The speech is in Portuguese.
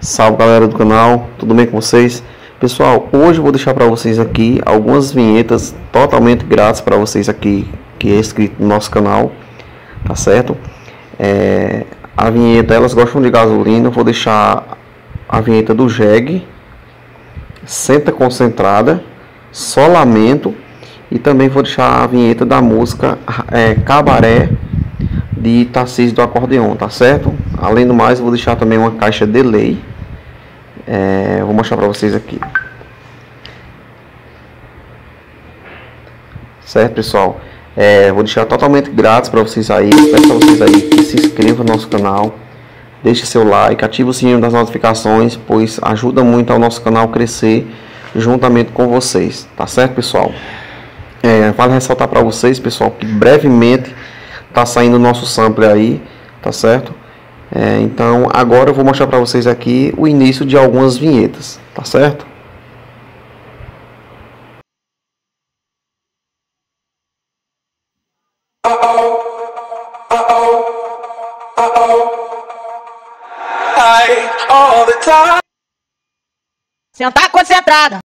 Salve galera do canal, tudo bem com vocês? Pessoal, hoje eu vou deixar para vocês aqui algumas vinhetas totalmente grátis para vocês aqui que é inscrito no nosso canal, tá certo? A vinheta Elas Gostam de Gasolina, eu vou deixar a vinheta do Jeg, Senta Concentrada, Só Lamento, e também vou deixar a vinheta da música Cabaré de Tarcísio do Acordeon, tá certo? Além do mais, eu vou deixar também uma caixa delay. Vou mostrar para vocês aqui. Certo, pessoal? Vou deixar totalmente grátis para vocês aí. Peço para vocês aí que se inscrevam no nosso canal, deixe seu like, ative o sininho das notificações, pois ajuda muito ao nosso canal crescer juntamente com vocês, tá certo, pessoal? Vale ressaltar para vocês, pessoal, que brevemente tá saindo o nosso sample aí, tá certo? Então agora eu vou mostrar para vocês aqui o início de algumas vinhetas, tá certo? Sentar concentrada.